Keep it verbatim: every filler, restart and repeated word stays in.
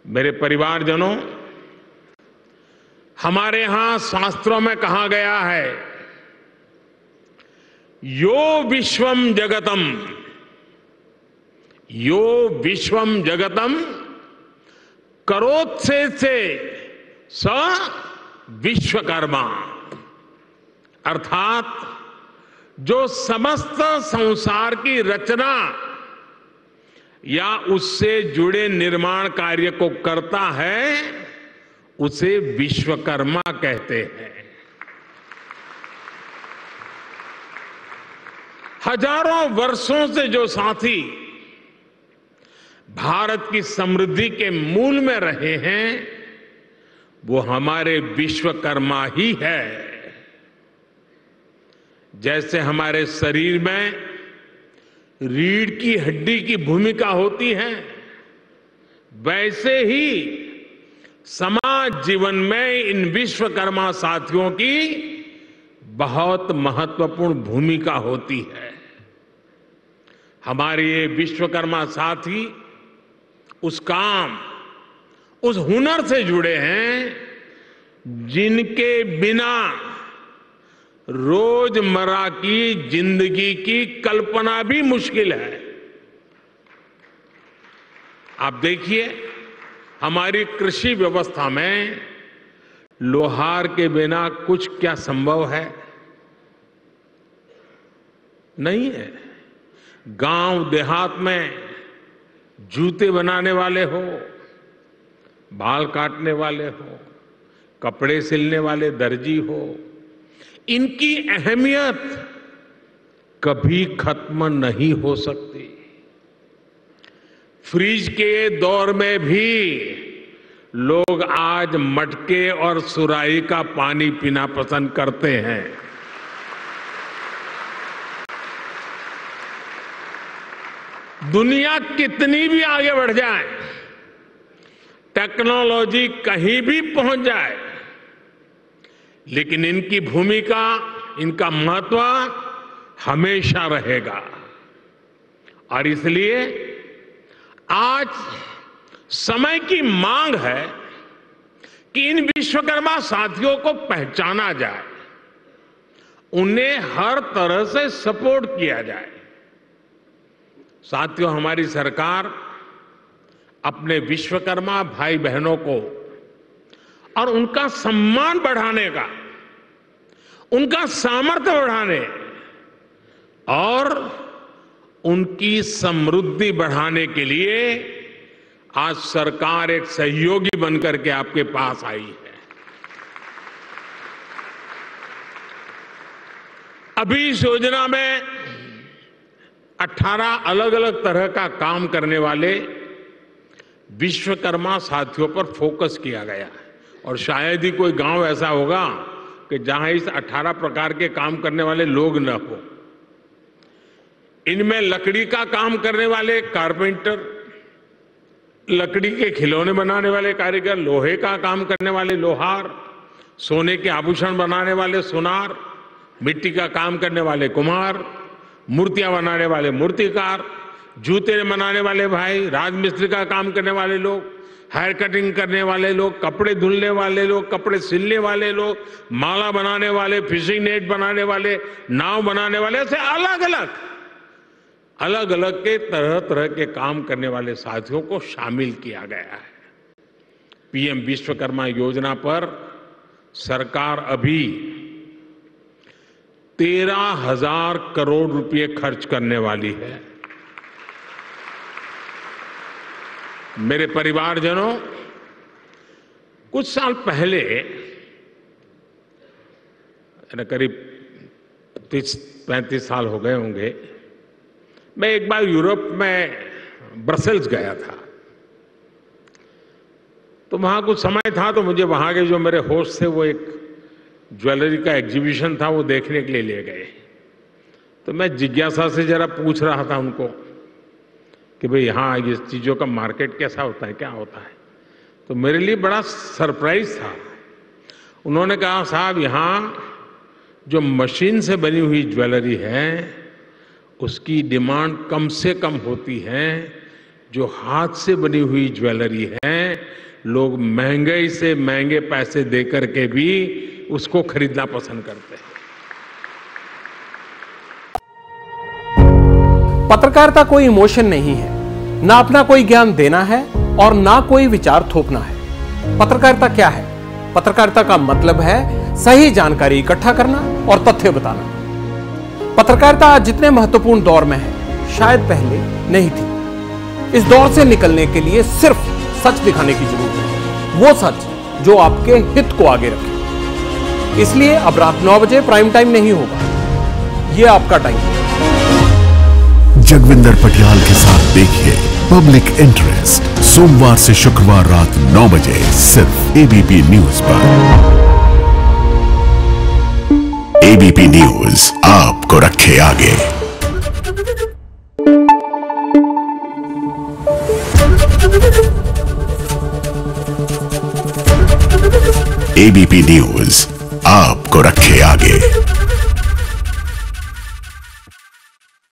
मेरे परिवारजनों, हमारे यहां शास्त्रों में कहा गया है, यो विश्वम जगतम, यो विश्वम जगतम करोत्से से स विश्वकर्मा। अर्थात जो समस्त संसार की रचना या उससे जुड़े निर्माण कार्य को करता है, उसे विश्वकर्मा कहते हैं। हजारों वर्षों से जो साथी भारत की समृद्धि के मूल में रहे हैं, वो हमारे विश्वकर्मा ही है। जैसे हमारे शरीर में रीढ़ की हड्डी की भूमिका होती है, वैसे ही समाज जीवन में इन विश्वकर्मा साथियों की बहुत महत्वपूर्ण भूमिका होती है। हमारे ये विश्वकर्मा साथी उस काम, उस हुनर से जुड़े हैं जिनके बिना रोजमर्रा की जिंदगी की कल्पना भी मुश्किल है। आप देखिए, हमारी कृषि व्यवस्था में लोहार के बिना कुछ क्या संभव है? नहीं है। गांव देहात में जूते बनाने वाले हो, बाल काटने वाले हो, कपड़े सिलने वाले दर्जी हो, इनकी अहमियत कभी खत्म नहीं हो सकती। फ्रिज के दौर में भी लोग आज मटके और सुराही का पानी पीना पसंद करते हैं। दुनिया कितनी भी आगे बढ़ जाए, टेक्नोलॉजी कहीं भी पहुंच जाए, लेकिन इनकी भूमिका, इनका महत्व हमेशा रहेगा। और इसलिए आज समय की मांग है कि इन विश्वकर्मा साथियों को पहचाना जाए, उन्हें हर तरह से सपोर्ट किया जाए। साथियों, हमारी सरकार अपने विश्वकर्मा भाई बहनों को और उनका सम्मान बढ़ाने का, उनका सामर्थ्य बढ़ाने और उनकी समृद्धि बढ़ाने के लिए आज सरकार एक सहयोगी बनकर के आपके पास आई है। अभी इस योजना में अठारह अलग अलग तरह का काम करने वाले विश्वकर्मा साथियों पर फोकस किया गया है। और शायद ही कोई गांव ऐसा होगा कि जहां इस अठारह प्रकार के काम करने वाले लोग न हो। इनमें लकड़ी का काम करने वाले कारपेंटर, लकड़ी के खिलौने बनाने वाले कारीगर, लोहे का काम करने वाले लोहार, सोने के आभूषण बनाने वाले सुनार, मिट्टी का काम करने वाले कुम्हार, मूर्तियां बनाने वाले मूर्तिकार, जूते बनाने वाले भाई, राजमिस्त्री का काम करने वाले लोग, हेयर कटिंग करने वाले लोग, कपड़े धुलने वाले लोग, कपड़े सिलने वाले लोग, माला बनाने वाले, फिशिंग नेट बनाने वाले, नाव बनाने वाले, ऐसे अलग अलग अलग अलग के तरह तरह के काम करने वाले साथियों को शामिल किया गया है। पीएम विश्वकर्मा योजना पर सरकार अभी तेरह हजार करोड़ रुपए खर्च करने वाली है। मेरे परिवारजनों, कुछ साल पहले, करीब तीस पैंतीस साल हो गए होंगे, मैं एक बार यूरोप में ब्रसेल्स गया था। तो वहां कुछ समय था, तो मुझे वहां के जो मेरे होस्ट थे, वो एक ज्वेलरी का एग्जीबिशन था, वो देखने के लिए ले गए। तो मैं जिज्ञासा से जरा पूछ रहा था उनको कि भाई यहाँ ये चीज़ों का मार्केट कैसा होता है, क्या होता है। तो मेरे लिए बड़ा सरप्राइज था। उन्होंने कहा, साहब यहाँ जो मशीन से बनी हुई ज्वेलरी है, उसकी डिमांड कम से कम होती है जो हाथ से बनी हुई ज्वेलरी है, लोग महंगे से महंगे पैसे देकर के भी उसको खरीदना पसंद करते हैं। पत्रकारिता कोई इमोशन नहीं है, ना अपना कोई ज्ञान देना है और ना कोई विचार थोपना है। पत्रकारिता क्या है? पत्रकारिता का मतलब है सही जानकारी इकट्ठा करना और तथ्य बताना। पत्रकारिता आज जितने महत्वपूर्ण दौर में है, शायद पहले नहीं थी। इस दौर से निकलने के लिए सिर्फ सच दिखाने की जरूरत है, वो सच जो आपके हित को आगे रखे। इसलिए अब रात नौ बजे प्राइम टाइम नहीं होगा, ये आपका टाइम है। जगविंदर पटियाल के साथ देखिए पब्लिक इंटरेस्ट, सोमवार से शुक्रवार रात नौ बजे सिर्फ एबीपी न्यूज पर। एबीपी न्यूज आपको रखे आगे। एबीपी न्यूज आपको रखे आगे।